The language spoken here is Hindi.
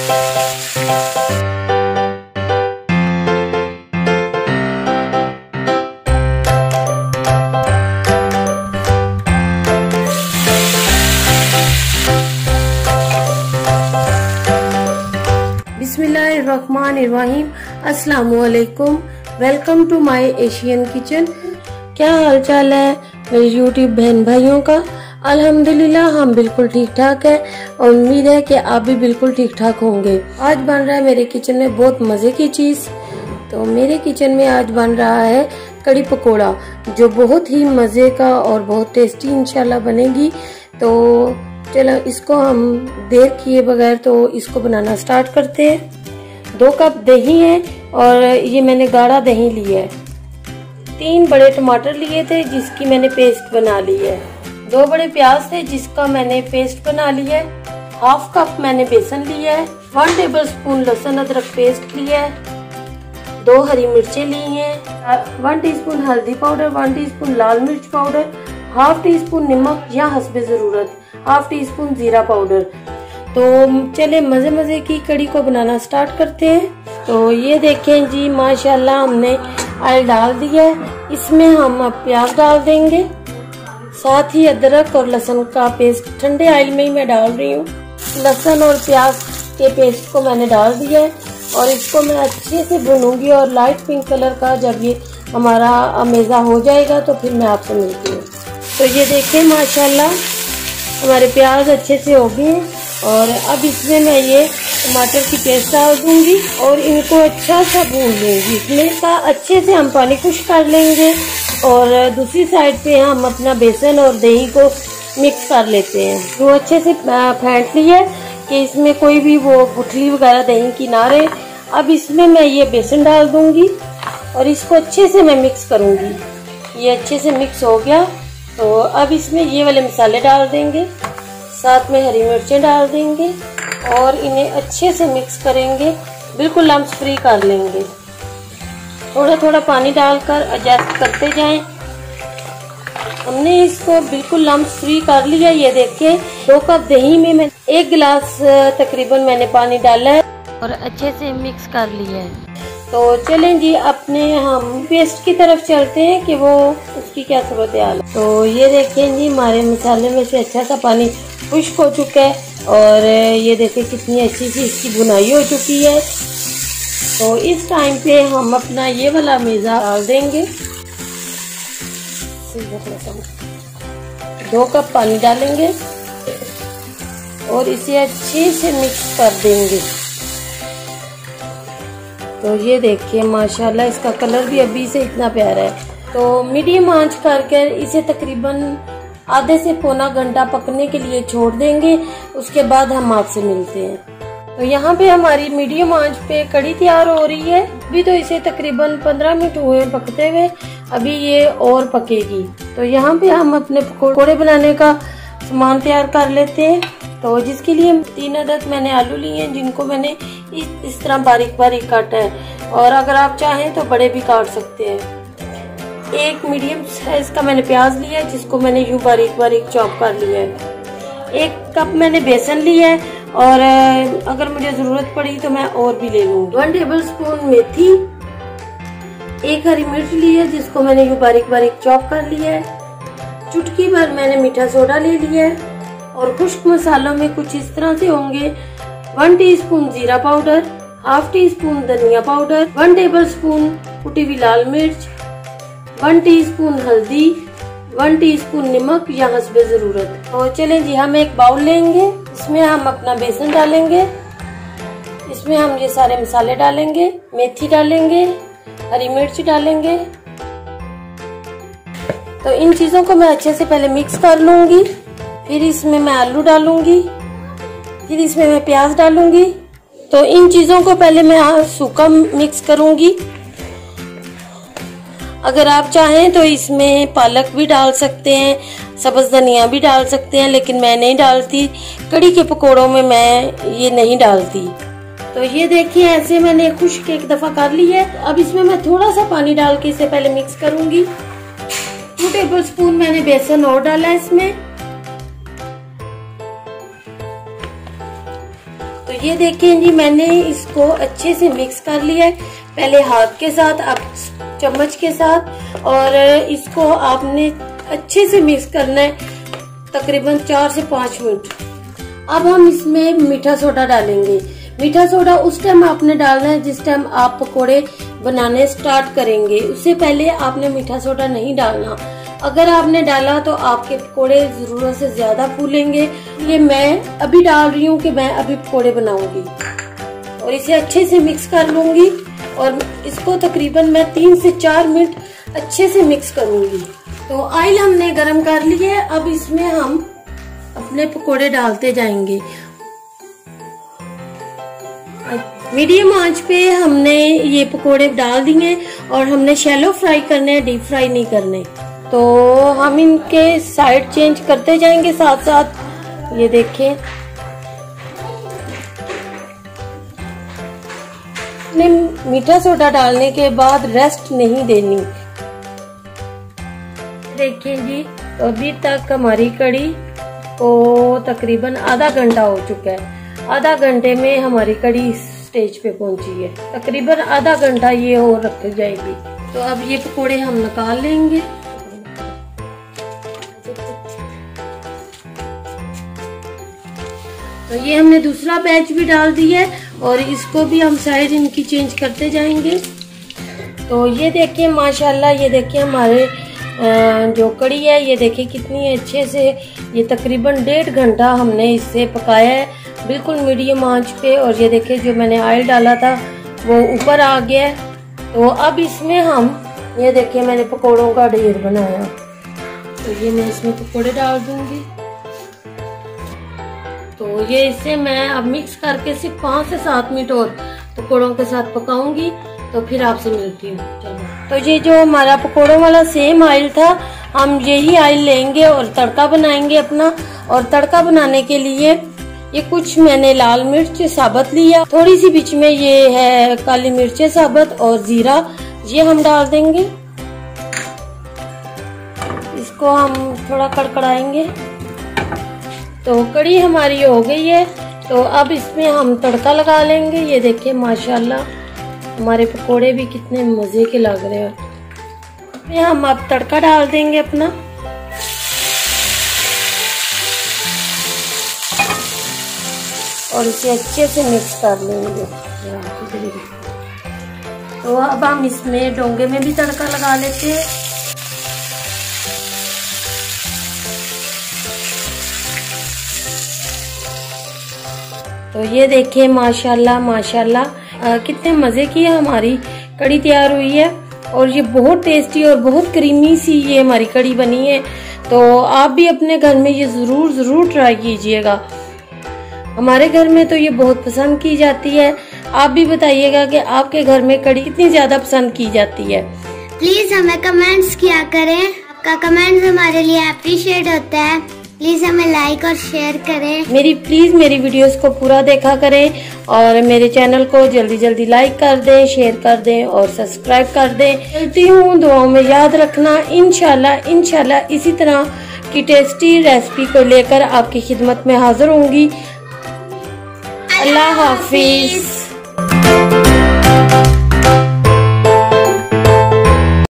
बिस्मिल्लाहिर्रहमानिर्रहीम। अस्सलामुअलैकुम। Welcome to my Asian kitchen. क्या हाल चाल है मेरे यूट्यूब बहन भाइयों का? अल्हम्दुलिल्लाह हम बिल्कुल ठीक ठाक है और उम्मीद है कि आप भी बिल्कुल ठीक ठाक होंगे। आज बन रहा है मेरे किचन में बहुत मजे की चीज। तो मेरे किचन में आज बन रहा है कड़ी पकोड़ा, जो बहुत ही मजे का और बहुत टेस्टी इंशाल्लाह बनेगी। तो चलो इसको हम देर किए बगैर तो इसको बनाना स्टार्ट करते हैं। 2 कप दही है और ये मैंने गाढ़ा दही लिया है। 3 बड़े टमाटर लिए थे जिसकी मैंने पेस्ट बना ली है। 2 बड़े प्याज थे जिसका मैंने पेस्ट बना लिया है। 1/2 कप मैंने बेसन लिया है। 1 टेबलस्पून लहसुन अदरक पेस्ट लिया है। 2 हरी मिर्चें ली हैं। 1 टीस्पून हल्दी पाउडर, 1 टीस्पून लाल मिर्च पाउडर, 1/2 टीस्पून नमक या हस्बे जरूरत, 1/2 टीस्पून जीरा पाउडर। तो चले मजे मजे की कड़ी को बनाना स्टार्ट करते हैं। तो ये देखें जी, माशाल्लाह हमने ऑयल डाल दिया है। इसमें हम अब प्याज डाल देंगे, साथ ही अदरक और लहसुन का पेस्ट ठंडे ऑयल में ही मैं डाल रही हूँ। लहसुन और प्याज के पेस्ट को मैंने डाल दिया है और इसको मैं अच्छे से भूनूंगी और लाइट पिंक कलर का जब ये हमारा अमेज़ा हो जाएगा तो फिर मैं आपसे मिलती हूँ। तो ये देखें माशाल्लाह हमारे प्याज अच्छे से हो गए और अब इसमें मैं ये टमाटर की पेस्ट डाल दूंगी और इनको अच्छा सा भून लूंगी। इसमें का अच्छे से हम पानी खुश्क कर लेंगे और दूसरी साइड पे हम अपना बेसन और दही को मिक्स कर लेते हैं। वो अच्छे से फेंट लिया कि इसमें कोई भी वो गुठली वगैरह दही की ना रहे। अब इसमें मैं ये बेसन डाल दूंगी और इसको अच्छे से मैं मिक्स करूंगी। ये अच्छे से मिक्स हो गया तो अब इसमें ये वाले मसाले डाल देंगे, साथ में हरी मिर्चें डाल देंगे और इन्हें अच्छे से मिक्स करेंगे, बिल्कुल लम्स फ्री कर लेंगे। थोड़ा थोड़ा पानी डालकर एडजस्ट करते जाएं। हमने इसको बिल्कुल लम्स फ्री कर लिया। ये देखिए 2 कप दही में मैं 1 गिलास तकरीबन मैंने पानी डाला है और अच्छे से मिक्स कर लिया है। तो चलें जी अपने हम पेस्ट की तरफ चलते हैं कि वो उसकी क्या सूरत हाल है। तो ये देखें जी हमारे मसाले में से अच्छा सा पानी खुश्क हो चुका है और ये देखें कितनी अच्छी सी इसकी बुनाई हो चुकी है। तो इस टाइम पे हम अपना ये वाला मेज़ा डाल देंगे। 2 कप पानी डालेंगे और इसे अच्छे से मिक्स कर देंगे। तो ये देखिए माशाल्लाह इसका कलर भी अभी से इतना प्यारा है। तो मीडियम आंच करके इसे तकरीबन आधे से पौना घंटा पकने के लिए छोड़ देंगे। उसके बाद हम आपसे मिलते हैं। तो यहाँ पे हमारी मीडियम आंच पे कड़ी तैयार हो रही है। अभी तो इसे तकरीबन 15 मिनट हुए पकते हुए, अभी ये और पकेगी। तो यहाँ पे हम अपने पकौड़े बनाने का सामान तैयार कर लेते हैं। तो जिसके लिए 3 अदद मैंने आलू लिए हैं जिनको मैंने इस तरह बारीक बारीक काटा है और अगर आप चाहें तो बड़े भी काट सकते हैं। 1 मीडियम साइज का मैंने प्याज लिया है जिसको मैंने यूं बारीक बारीक चॉप कर लिया है। 1 कप मैंने बेसन लिया है और अगर मुझे जरूरत पड़ी तो मैं और भी ले लूंगी। 1 टेबलस्पून मेथी, 1 हरी मिर्च ली है जिसको मैंने यूं बारीक बारीक चॉप कर लिया है। चुटकी भर मैंने मीठा सोडा ले लिया है और खुश्क मसालों में कुछ इस तरह से होंगे। 1 टीस्पून जीरा पाउडर, 1/2 टीस्पून धनिया पाउडर, 1 टेबलस्पून कुटी हुई लाल मिर्च, 1 टीस्पून हल्दी, 1 टीस्पून नमक या हस्बे जरूरत। तो चलें जी हम एक बाउल लेंगे, इसमें हम अपना बेसन डालेंगे, इसमें हम ये सारे मसाले डालेंगे, मेथी डालेंगे, हरी मिर्च डालेंगे। तो इन चीजों को मैं अच्छे से पहले मिक्स कर लूंगी। फिर इसमें मैं आलू डालूंगी, फिर इसमें मैं प्याज डालूंगी। तो इन चीजों को पहले मैं सूखा मिक्स करूंगी। अगर आप चाहें तो इसमें पालक भी डाल सकते हैं, सब्ज धनिया भी डाल सकते हैं, लेकिन मैं नहीं डालती। कड़ी के पकोड़ों में मैं ये नहीं डालती। तो ये देखिए ऐसे मैंने खुश्क 1 दफा कर लिया है। अब इसमें मैं थोड़ा सा पानी डाल के इसे पहले मिक्स करूंगी। 2 टेबलस्पून मैंने बेसन और डाला है इसमें। तो ये देखिए जी, मैंने इसको अच्छे से मिक्स कर लिया है, पहले हाथ के साथ, अब चम्मच के साथ, और इसको आपने अच्छे से मिक्स करना है तकरीबन 4 से 5 मिनट। अब हम इसमें मीठा सोडा डालेंगे। मीठा सोडा उस टाइम आपने डालना है जिस टाइम आप पकोड़े बनाने स्टार्ट करेंगे, उससे पहले आपने मीठा सोडा नहीं डालना। अगर आपने डाला तो आपके पकोड़े जरूरत से ज्यादा फूलेंगे। ये मैं अभी डाल रही हूँ कि मैं अभी पकोड़े बनाऊंगी, और इसे अच्छे से मिक्स कर लूंगी, और इसको तकरीबन मैं 3 से 4 मिनट अच्छे से मिक्स करूंगी। तो ऑयल हमने गरम कर लिया है, अब इसमें हम अपने पकोड़े डालते जाएंगे। मीडियम आंच पे हमने ये पकोड़े डाल दिए, और हमने शैलो फ्राई करने हैं, डीप फ्राई नहीं करने। तो हम इनके साइड चेंज करते जाएंगे साथ साथ। ये देखें, मीठा सोडा डालने के बाद रेस्ट नहीं देनी। देखिए जी, तो अभी तक हमारी कड़ी को तकरीबन आधा घंटा हो चुका है। आधा घंटे में हमारी कड़ी स्टेज पे पहुंची है। तकरीबन आधा घंटा ये और रख जाएगी। तो अब ये पकोड़े हम निकाल लेंगे। तो ये हमने दूसरा बैच भी डाल दिया है, और इसको भी हम साइड इनकी चेंज करते जाएंगे। तो ये देखिए माशाल्लाह, ये देखिए हमारे जो कड़ी है, ये देखिए कितनी अच्छे से, ये तकरीबन 1.5 घंटा हमने इसे पकाया है, बिल्कुल मीडियम आंच पे। और ये देखिए जो मैंने ऑयल डाला था वो ऊपर आ गया है। तो अब इसमें हम, ये देखिए मैंने पकोड़ों का ढेर बनाया, तो ये मैं इसमें पकोड़े डाल दूंगी। तो ये इसे मैं अब मिक्स करके सिर्फ 5 से 7 मिनट और पकोड़ों के साथ पकाऊंगी, तो फिर आपसे मिलती हूँ। चलो, तो ये जो हमारा पकोड़ों वाला सेम ऑयल था, हम यही ऑयल लेंगे और तड़का बनाएंगे अपना। और तड़का बनाने के लिए ये कुछ मैंने लाल मिर्च साबुत लिया, थोड़ी सी बीच में ये है काली मिर्चें साबुत और जीरा, ये हम डाल देंगे। इसको हम थोड़ा कड़कड़ाएंगे। तो कड़ी हमारी हो गई है, तो अब इसमें हम तड़का लगा लेंगे। ये देखिए माशाल्लाह हमारे पकोड़े भी कितने मजे के लग रहे हैं। हम अब तड़का डाल देंगे अपना। और इसे अच्छे से मिक्स कर लेंगे। तो अब हम इसमें डोंगे में भी तड़का लगा लेते हैं। तो ये देखिए माशाल्लाह माशाल्लाह कितने मजे की हमारी कड़ी तैयार हुई है, और ये बहुत टेस्टी और बहुत क्रीमी सी ये हमारी कड़ी बनी है। तो आप भी अपने घर में ये जरूर ट्राई कीजिएगा। हमारे घर में तो ये बहुत पसंद की जाती है। आप भी बताइएगा कि आपके घर में कड़ी कितनी ज्यादा पसंद की जाती है। प्लीज हमें कमेंट्स किया करें, आपका कमेंट्स हमारे लिए अप्रिशिएट होता है। प्लीज हमें लाइक और शेयर करें। प्लीज मेरी वीडियोस को पूरा देखा करें, और मेरे चैनल को जल्दी लाइक कर दें, शेयर कर दें और सब्सक्राइब कर दें। चलती हूँ, दुआओं में याद रखना। इंशाल्लाह इसी तरह की टेस्टी रेसिपी को लेकर आपकी खिदमत में हाजिर होंगी। अल्लाह हाफिज।